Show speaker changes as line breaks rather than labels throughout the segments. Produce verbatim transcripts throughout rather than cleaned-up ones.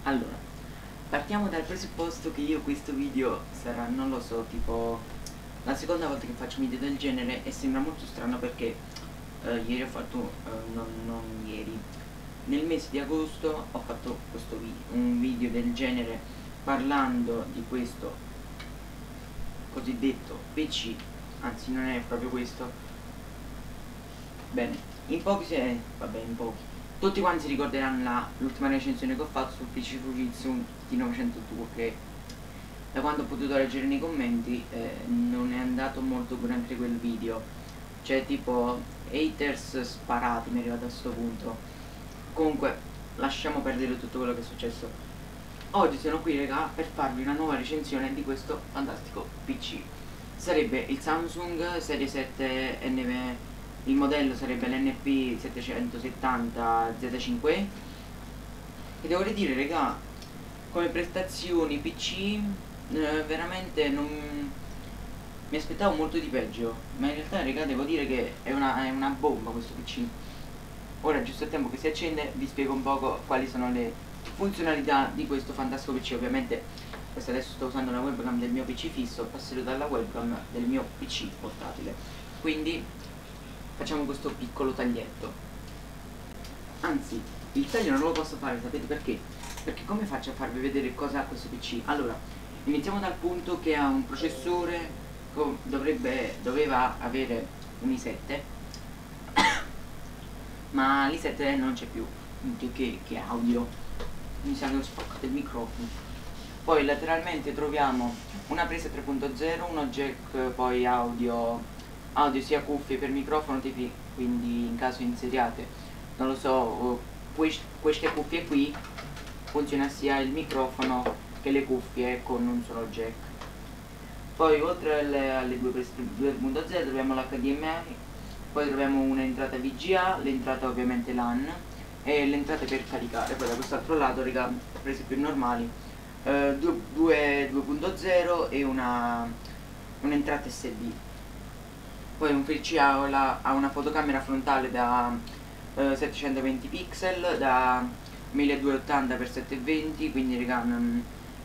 Allora, partiamo dal presupposto che io questo video sarà, non lo so, tipo la seconda volta che faccio un video del genere e sembra molto strano perché eh, ieri ho fatto, eh, non, non ieri, nel mese di agosto ho fatto questo video, un video del genere parlando di questo cosiddetto P C, anzi non è proprio questo. Bene, in pochi se, vabbè in pochi tutti quanti si ricorderanno l'ultima recensione che ho fatto sul P C Fujitsu T novecentodue, che da quando ho potuto leggere nei commenti eh, non è andato molto durante quel video, cioè tipo haters sparati mi è arrivato a sto punto. Comunque lasciamo perdere tutto quello che è successo. Oggi sono qui raga per farvi una nuova recensione di questo fantastico P C. Sarebbe il Samsung Serie sette N V, il modello sarebbe l'N P settecentosettanta Z cinque e devo dire raga, come prestazioni P C eh, veramente non mi aspettavo molto di peggio, ma in realtà raga devo dire che è una, è una bomba questo P C. Ora giusto il tempo che si accende vi spiego un poco quali sono le funzionalità di questo fantastico P C. Ovviamente questo adesso sto usando la webcam del mio P C fisso, passerò dalla webcam del mio P C portatile, quindi facciamo questo piccolo taglietto. Anzi, il taglio non lo posso fare, sapete perché? Perché come faccio a farvi vedere cosa ha questo P C? Allora, iniziamo dal punto che ha un processore, dovrebbe, doveva avere un i sette ma l'i sette non c'è più, che, che, che audio, mi sa che ho spaccato il microfono. Poi lateralmente troviamo una presa tre punto zero, uno jack poi audio, audio sia cuffie per microfono, tipi, quindi in caso inseriate, non lo so, quest, queste cuffie qui funziona sia il microfono che le cuffie con un solo jack. Poi oltre alle, alle due prese due punto zero troviamo l'H D M I, poi troviamo un'entrata V G A, l'entrata ovviamente LAN e le entrate per caricare. Poi da quest'altro lato raga, prese più normali, eh, due punto zero e una un'entrata S D. Poi un P C ha, la, ha una fotocamera frontale da eh, settecentoventi pixel, da milleduecentottanta per settecentoventi, quindi raga, non,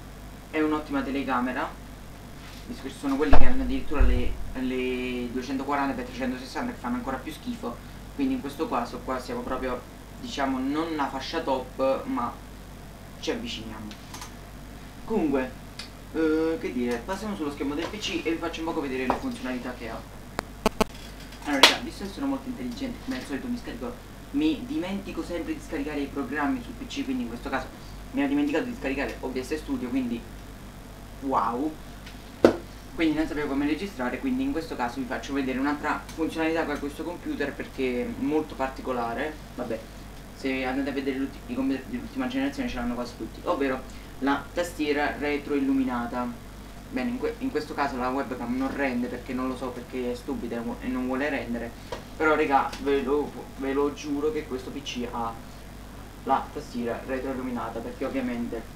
è un'ottima telecamera. Ci sono quelli che hanno addirittura le, le duecentoquaranta per trecentosessanta che fanno ancora più schifo, quindi in questo caso qua siamo proprio, diciamo, non una fascia top, ma ci avviciniamo. Comunque, eh, che dire, passiamo sullo schermo del P C e vi faccio un poco vedere le funzionalità che ha. Allora raga, visto che sono molto intelligente, come al solito mi scarico, mi dimentico sempre di scaricare i programmi sul P C, quindi in questo caso mi ho dimenticato di scaricare O B S Studio, quindi wow. Quindi non sapevo come registrare, quindi in questo caso vi faccio vedere un'altra funzionalità che ha questo computer perché è molto particolare. Vabbè, se andate a vedere i computer dell'ultima generazione ce l'hanno quasi tutti, ovvero la tastiera retroilluminata. Bene, in, que in questo caso la webcam non rende perché non lo so, perché è stupida e non vuole rendere, però raga ve lo, ve lo giuro che questo P C ha la tastiera retroilluminata, perché ovviamente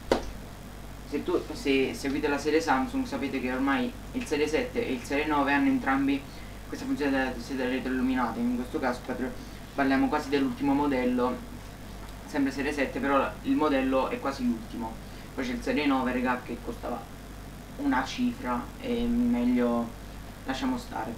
se, tu, se seguite la serie Samsung sapete che ormai il Serie sette e il Serie nove hanno entrambi questa funzione della tastiera retroilluminata. In questo caso parliamo quasi dell'ultimo modello, sempre Serie sette, però il modello è quasi l'ultimo. Poi c'è il Serie nove raga che costava una cifra e meglio lasciamo stare.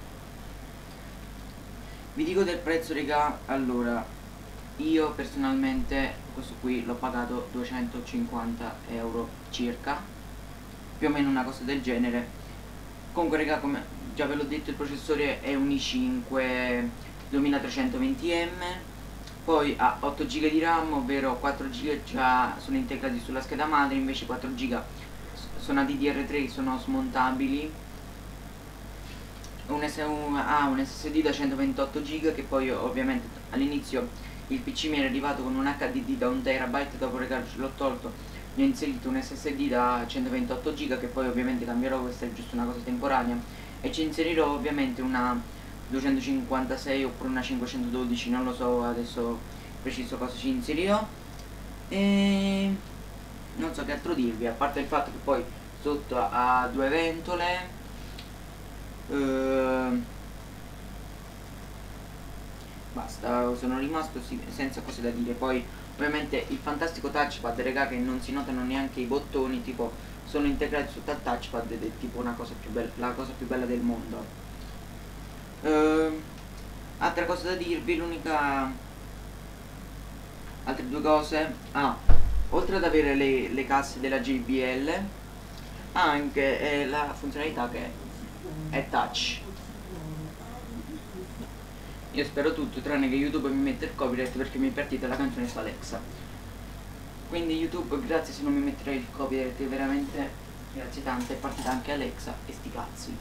Vi dico del prezzo raga, allora io personalmente questo qui l'ho pagato duecentocinquanta euro circa, più o meno una cosa del genere. Comunque raga, come già ve l'ho detto, il processore è un i cinque duemilatrecentoventi M, poi ha otto giga di RAM, ovvero quattro giga già sono integrati sulla scheda madre, invece quattro giga sono a D D R tre, sono smontabili. Un S un, ah, un S S D da centoventotto giga, che poi ovviamente all'inizio il P C mi era arrivato con un H D D da un terabyte, dopo l'ho tolto, gli ho inserito un S S D da centoventotto giga che poi ovviamente cambierò, questa è giusto una cosa temporanea, e ci inserirò ovviamente una duecentocinquantasei oppure una cinquecentododici, non lo so adesso preciso cosa ci inserirò, e non so che altro dirvi, a parte il fatto che poi sotto ha due ventole. Uh, basta, sono rimasto senza cose da dire. Poi Ovviamente il fantastico touchpad, raga, che non si notano neanche i bottoni, tipo sono integrati sotto al touchpad ed è tipo una cosa più bella, la cosa più bella del mondo. Uh, altra cosa da dirvi, l'unica, altre due cose, ah, oltre ad avere le, le casse della J B L, ha anche eh, la funzionalità che è touch. Io spero tutto, tranne che YouTube mi mette il copyright perché mi è partita la canzone su Alexa. Quindi YouTube, grazie se non mi metterai il copyright, veramente grazie tante, è partita anche Alexa e sti cazzi.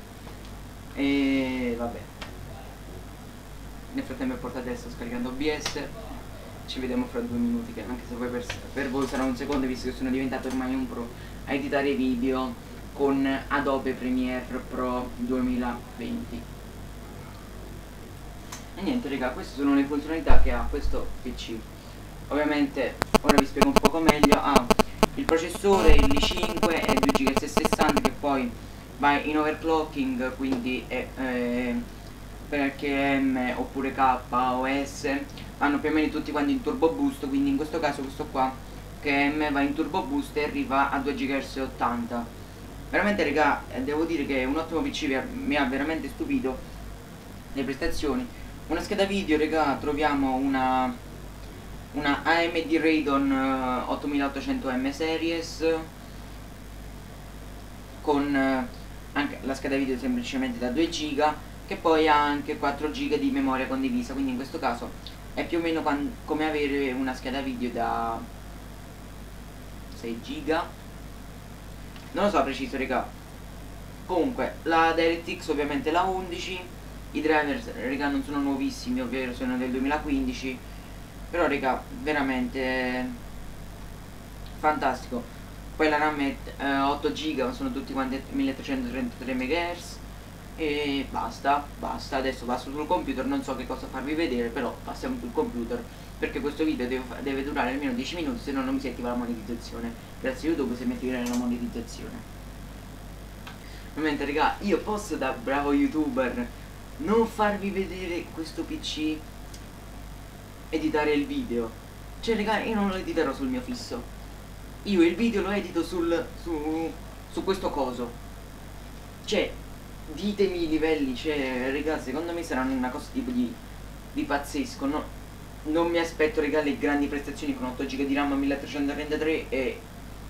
E vabbè. Nel frattempo è portato adesso scaricando O B S. Ci vediamo fra due minuti, che anche se voi per, per voi sarà un secondo, visto che sono diventato ormai un pro a editare video con Adobe Premiere Pro duemilaventi. E niente raga, queste sono le funzionalità che ha questo P C. Ovviamente ora vi spiego un poco meglio. Ha il processore, il i cinque e due giga sessanta che poi va in overclocking, quindi è eh, per H M oppure K O S vanno più o meno tutti quanti in turbo boost, quindi in questo caso questo qua H M va in turbo boost e arriva a due giga ottanta. Veramente raga, devo dire che è un ottimo P C, mi ha veramente stupito le prestazioni. Una scheda video, raga, troviamo una una A M D Radeon uh, ottomilaottocento M Series con uh, anche la scheda video semplicemente da due giga, che poi ha anche quattro giga di memoria condivisa, quindi in questo caso è più o meno come avere una scheda video da sei giga, non lo so preciso raga. Comunque la DirectX ovviamente la undici, i drivers raga non sono nuovissimi, ovvero sono del duemilaquindici, però raga veramente fantastico. Poi la RAM è eh, otto giga, sono tutti quanti milletrecentotrentatré megahertz e basta, basta. Adesso passo sul computer, non so che cosa farvi vedere, però passiamo sul computer perché questo video deve, deve durare almeno dieci minuti, se no non mi si attiva la monetizzazione. Grazie a YouTube se mi attiverai la monetizzazione. Ovviamente raga, io posso da bravo youtuber non farvi vedere questo P C editare il video, cioè raga io non lo editerò sul mio fisso, io il video lo edito sul su, su questo coso, cioè ditemi i livelli, cioè raga secondo me saranno una cosa tipo di, di pazzesco, no? Non mi aspetto raga le grandi prestazioni con otto giga di RAM milletrecentotrentatré e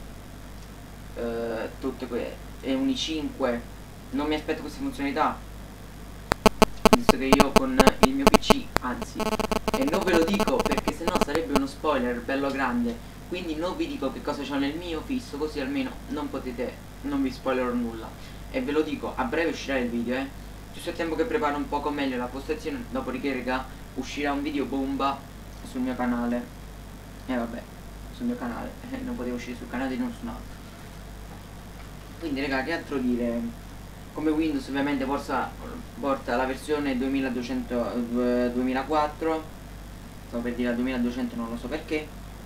uh, tutte quelle e un i cinque, non mi aspetto queste funzionalità, visto che io con il mio P C, anzi, e non ve lo dico perché sennò sarebbe uno spoiler bello grande, quindi non vi dico che cosa c'ho nel mio fisso, così almeno non potete, non vi spoilerò nulla. E ve lo dico, a breve uscirà il video, eh. Giusto il tempo che preparo un poco meglio la postazione, dopodiché raga uscirà un video bomba sul mio canale. E eh, vabbè, sul mio canale, eh, non poteva uscire sul canale di nessun altro. Quindi raga, che altro dire? Come Windows ovviamente porta, porta la versione duemiladuecento, duemilaquattro, stavo per dire la duemiladuecento, non lo so perché.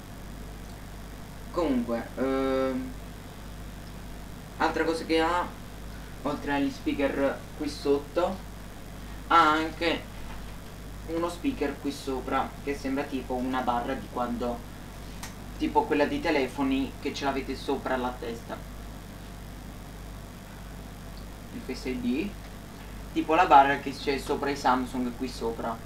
Comunque ehm, altra cosa che ha, oltre agli speaker qui sotto, ha anche uno speaker qui sopra che sembra tipo una barra di quando, tipo quella dei telefoni che ce l'avete sopra la testa, il Face I D, tipo la barra che c'è sopra i Samsung qui sopra.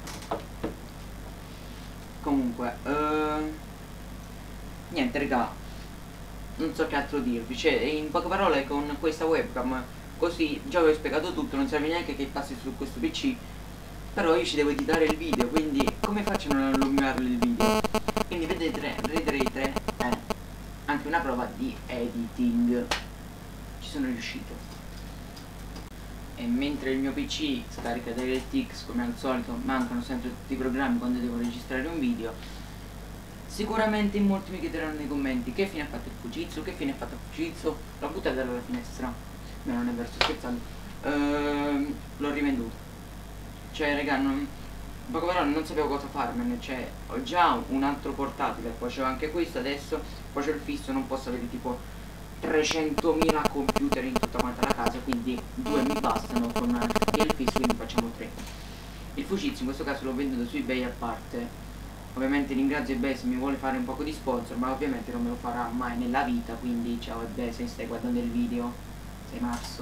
Comunque uh, niente raga, non so che altro dirvi, cioè in poche parole con questa webcam così già vi ho spiegato tutto, non serve neanche che passi su questo P C, però io ci devo editare il video, quindi come faccio a non allungarlo il video? Quindi vedete, vedrete eh, anche una prova di editing, ci sono riuscito. E mentre il mio P C scarica DirectX come al solito, mancano sempre tutti i programmi quando devo registrare un video, sicuramente in molti mi chiederanno nei commenti che fine ha fatto il Fujitsu, che fine ha fatto il Fujitsu, l'ho buttato dalla finestra, ma non è vero, sto scherzando, ehm, l'ho rivenduto, cioè raga, non, in poche parole non sapevo cosa farmene, cioè ho già un altro portatile, poi c'ho anche questo adesso, poi c'ho il fisso, non posso avere tipo trecentomila computer in tutta quanta la casa, quindi due mi bastano con il fisso, quindi facciamo tre. Il Fujitsu in questo caso l'ho venduto su eBay a parte Ovviamente ringrazio eBay se mi vuole fare un poco di sponsor, ma ovviamente non me lo farà mai nella vita, quindi ciao eBay se stai guardando il video, sei marzo.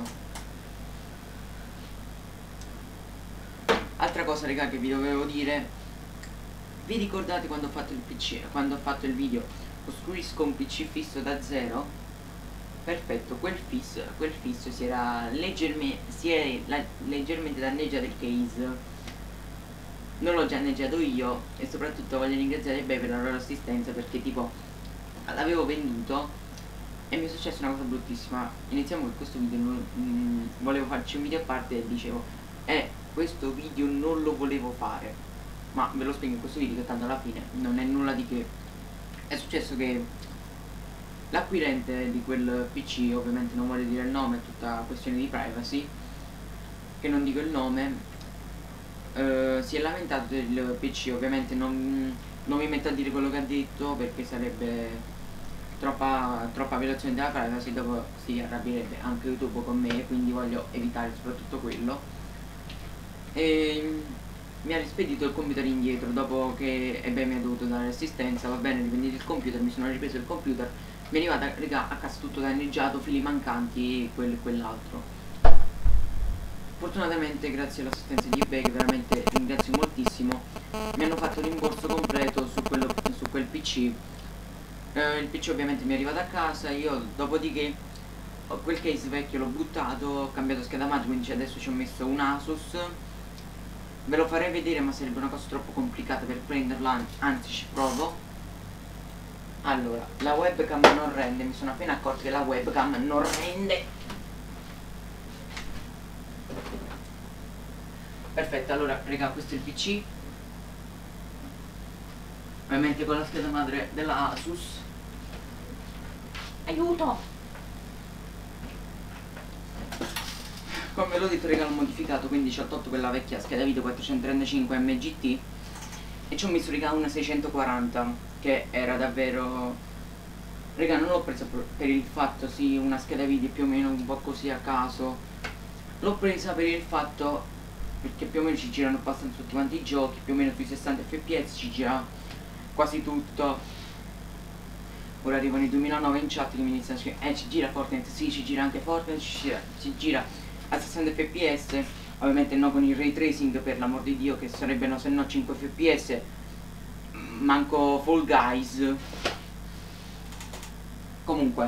Altra cosa raga che vi dovevo dire, vi ricordate quando ho fatto il P C, quando ho fatto il video costruisco un P C fisso da zero? Perfetto, quel fisso, quel fisso si era leggermente, si è la, leggermente danneggiato il case. Non l'ho già danneggiato io e soprattutto voglio ringraziare eBay per la loro assistenza, perché tipo l'avevo venduto e mi è successa una cosa bruttissima. Iniziamo con questo video, non, mm, volevo farci un video a parte e dicevo eh questo video non lo volevo fare, ma ve lo spiego in questo video che tanto alla fine non è nulla di che. È successo che l'acquirente di quel P C, ovviamente non voglio dire il nome, è tutta questione di privacy, che non dico il nome, Uh, si è lamentato del P C. Ovviamente non, non mi metto a dire quello che ha detto perché sarebbe troppa, troppa violazione della privacy, dopo si arrabbierebbe anche YouTube con me, quindi voglio evitare soprattutto quello. E mi ha rispedito il computer indietro dopo che eBay mi ha dovuto dare assistenza. Va bene, rivendito il computer, mi sono ripreso il computer, mi è arrivata raga, a casa tutto danneggiato, fili mancanti, quello e quell'altro. Fortunatamente grazie all'assistenza di eBay, che veramente ringrazio moltissimo, mi hanno fatto il rimborso completo su, quello, su quel P C. Eh, il P C ovviamente mi è arrivato a casa, io dopodiché quel case vecchio l'ho buttato, ho cambiato scheda madre, quindi adesso ci ho messo un Asus. Ve lo farei vedere ma sarebbe una cosa troppo complicata per prenderla, anzi ci provo. Allora, la webcam non rende, mi sono appena accorto che la webcam non rende. Perfetto, allora raga, questo è il P C, ovviamente con la scheda madre della Asus. Aiuto! Come ve l'ho detto raga, l'ho modificato, quindi ci ho tolto quella vecchia scheda video quattrocentotrentacinque M G T e ci ho messo raga una seicentoquaranta, che era davvero raga, non l'ho presa per il fatto sì, una scheda video più o meno un po' così a caso, l'ho presa per il fatto perché più o meno ci girano abbastanza tutti quanti i giochi, più o meno sui sessanta F P S ci gira quasi tutto. Ora arrivano i duemilanove in chat che mi iniziano a scrivere eh ci gira Fortnite, sì ci gira anche Fortnite, ci gira, ci gira a sessanta F P S, ovviamente no con il ray tracing per l'amor di Dio, che sarebbero se no cinque F P S, manco Fall Guys. Comunque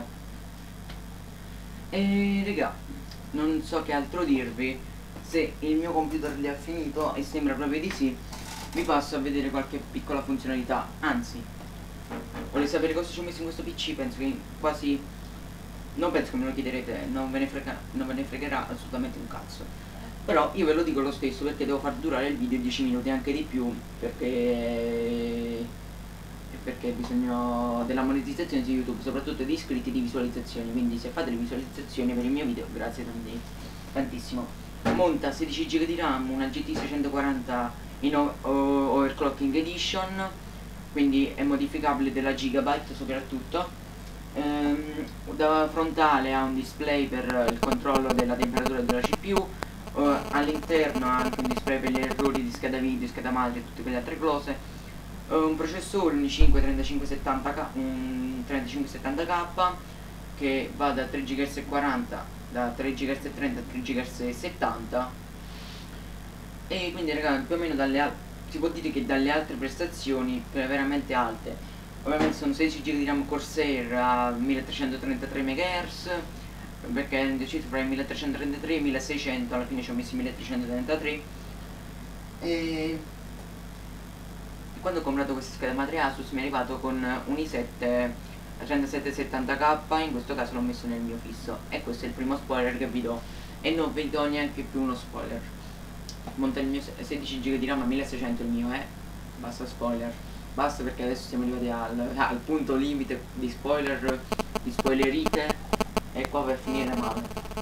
e raga, non so che altro dirvi. Se il mio computer li ha finito, e sembra proprio di sì, vi passo a vedere qualche piccola funzionalità. Anzi, volete sapere cosa ci ho messo in questo P C? Penso che quasi, non penso che me lo chiederete, non ve ne frega, non ve ne fregherà assolutamente un cazzo. Però io ve lo dico lo stesso perché devo far durare il video dieci minuti, anche di più, perché perché bisogno della monetizzazione su YouTube, soprattutto di iscritti e di visualizzazioni. Quindi se fate le visualizzazioni per il mio video, grazie tanti, tantissimo. Monta sedici giga di RAM, una G T seicentoquaranta in overclocking edition, quindi è modificabile della gigabyte soprattutto. Ehm, da frontale ha un display per il controllo della temperatura della C P U, uh, all'interno ha anche un display per gli errori di scheda video, scheda madre e tutte quelle altre cose, uh, un processore, un i cinque trentacinque settanta K, un trentacinque settanta K che va da tre gigahertz e quaranta, da tre gigahertz e trenta a tre gigahertz e settanta, e quindi ragazzi più o meno dalle si può dire che dalle altre prestazioni veramente alte. Ovviamente sono sedici giga di RAM Corsair a milletrecentotrentatré megahertz, perché ho deciso fra i milletrecentotrentatré e i milleseicento, alla fine ci ho messo i milletrecentotrentatré. E quando ho comprato questa scheda madre Asus mi è arrivato con un i sette trentasette settanta K, in questo caso l'ho messo nel mio fisso, e questo è il primo spoiler che vi do, e non vi do neanche più uno spoiler. Monta il mio sedici giga di RAM a milleseicento, il mio è, basta spoiler, basta, perché adesso siamo arrivati al, al punto limite di spoiler, di spoilerite, e qua per finire male.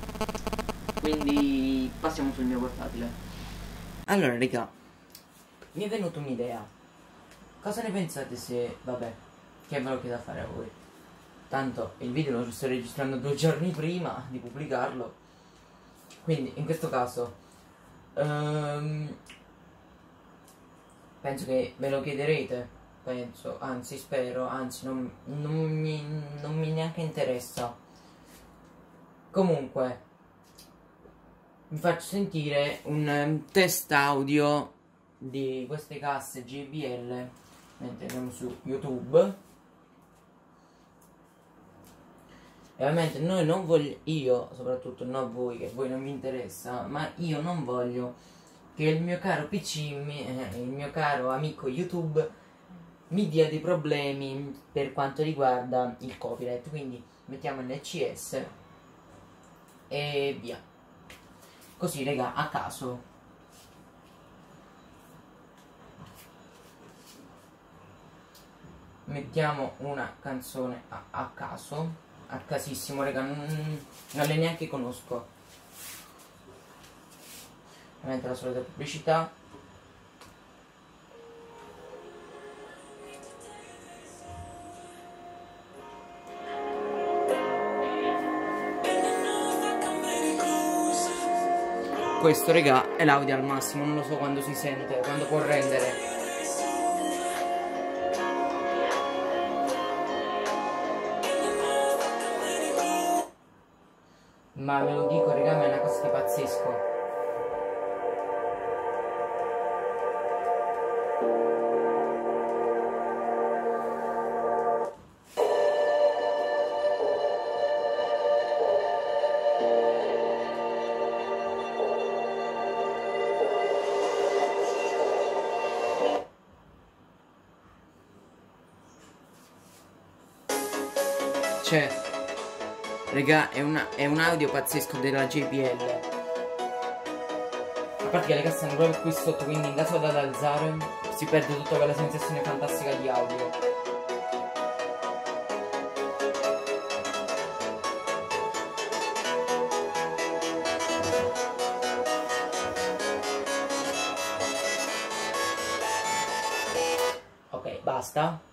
Quindi passiamo sul mio portatile. Allora raga, mi è venuta un'idea. Cosa ne pensate se, vabbè, che ve lo chiedo a fare a voi, tanto il video lo sto registrando due giorni prima di pubblicarlo, quindi in questo caso um, penso che ve lo chiederete
penso, anzi spero, anzi non, non, mi, non mi neanche interessa. Comunque vi faccio sentire un um, test audio di queste casse J B L mentre andiamo su YouTube. E ovviamente noi non voglio, io soprattutto, non voi, che voi non vi interessa, ma io non voglio che il mio caro P C, mi, eh, il mio caro amico YouTube mi dia dei problemi per quanto riguarda il copyright. Quindi mettiamo N C S e via. Così, raga, a caso. Mettiamo una canzone a, a caso. A casissimo, raga, non, non le neanche conosco. Ovviamente la solita pubblicità. Questo, raga, è l'audio al massimo, non lo so quando si sente, quando può rendere. Ma ve lo dico, raga, ma è una cosa di pazzesco. Cioè, raga, è, una, è un audio pazzesco della J B L. A parte che le casse hanno proprio qui sotto, quindi in caso da alzare si perde tutta quella sensazione fantastica di audio. Ok, basta.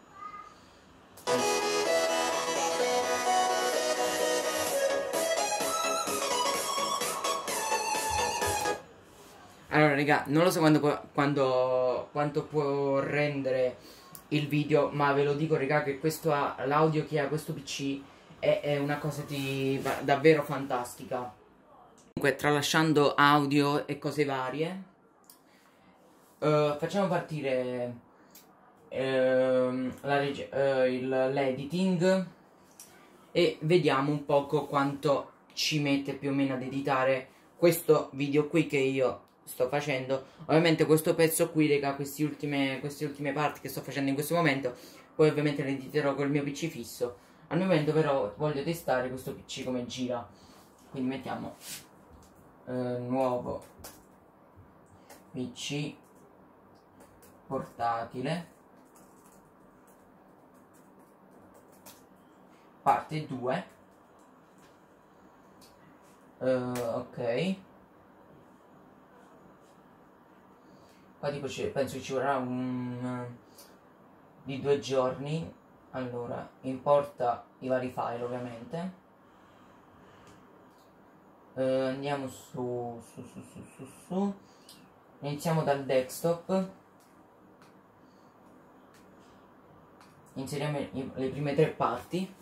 Allora, raga, non lo so quando, può- quando, quanto può rendere il video, ma ve lo dico, raga, che questo ha l'audio che ha questo P C è, è una cosa di, va- davvero fantastica. Comunque, tralasciando audio e cose varie, eh, facciamo partire ehm, la reg- eh, il- l'editing e vediamo un poco quanto ci mette più o meno ad editare questo video qui che io sto facendo. Ovviamente questo pezzo qui, raga, queste ultime, queste ultime parti che sto facendo in questo momento, poi ovviamente le editerò col mio P C fisso. Al momento però voglio testare questo P C come gira, quindi mettiamo eh, nuovo P C portatile parte due. uh, ok, qua tipo penso che ci vorrà un di due giorni. Allora, importa i vari file ovviamente. uh, andiamo su su su su su su iniziamo dal desktop, inseriamo le prime tre parti.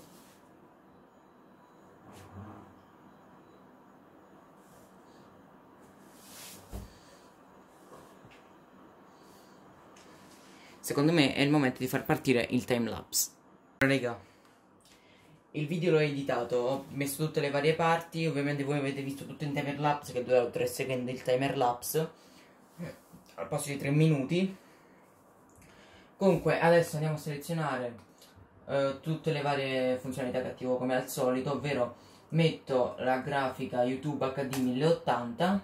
Secondo me è il momento di far partire il timelapse. Raga, il video l'ho editato, ho messo tutte le varie parti, ovviamente voi avete visto tutto in timelapse che dura tre secondi il timelapse, al posto di tre minuti. Comunque adesso andiamo a selezionare uh, tutte le varie funzionalità che attivo come al solito, ovvero metto la grafica YouTube H D mille ottanta,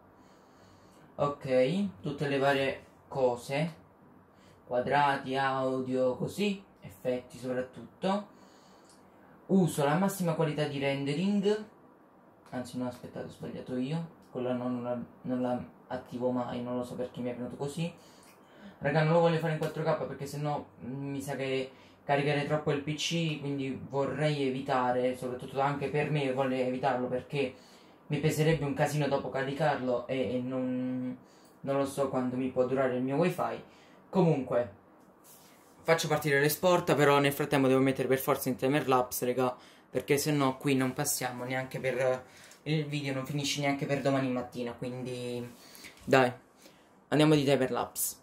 ok, tutte le varie cose, quadrati, audio, così, effetti soprattutto. Uso la massima qualità di rendering, anzi no, aspettate, ho sbagliato io, quella non la, non la attivo mai, non lo so perché mi è venuto così. Raga, non lo voglio fare in quattro K perché sennò mi sa che caricare troppo il P C, quindi vorrei evitare, soprattutto anche per me voglio evitarlo perché mi peserebbe un casino dopo caricarlo e, e non, non lo so quanto mi può durare il mio wifi. Comunque faccio partire l'esport, però nel frattempo devo mettere per forza in timelapse, raga, perché se no qui non passiamo neanche per... il video non finisce neanche per domani mattina, quindi dai, andiamo di timelapse.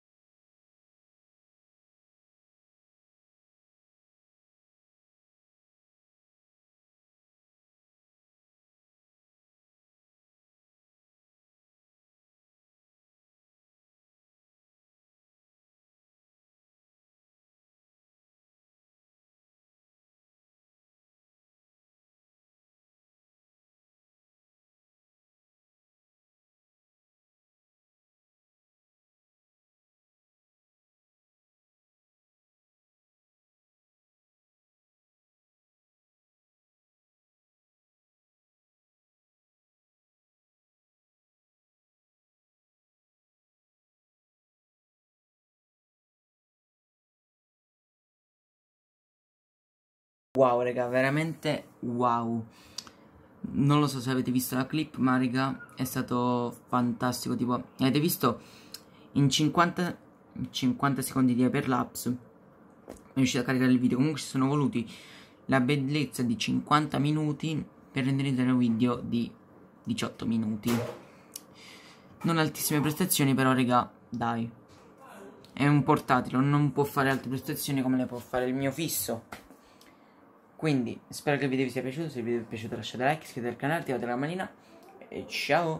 Wow, raga, veramente wow. Non lo so se avete visto la clip, ma raga, è stato fantastico. Tipo, avete visto in cinquanta, cinquanta secondi di hyperlapse è riuscito a caricare il video. Comunque ci sono voluti la bellezza di cinquanta minuti per rendere un video di diciotto minuti. Non altissime prestazioni, però raga, dai, è un portatile, non può fare altre prestazioni come le può fare il mio fisso. Quindi spero che il video vi sia piaciuto. Se il video vi è piaciuto lasciate like, iscrivetevi al canale, attivate la manina e ciao.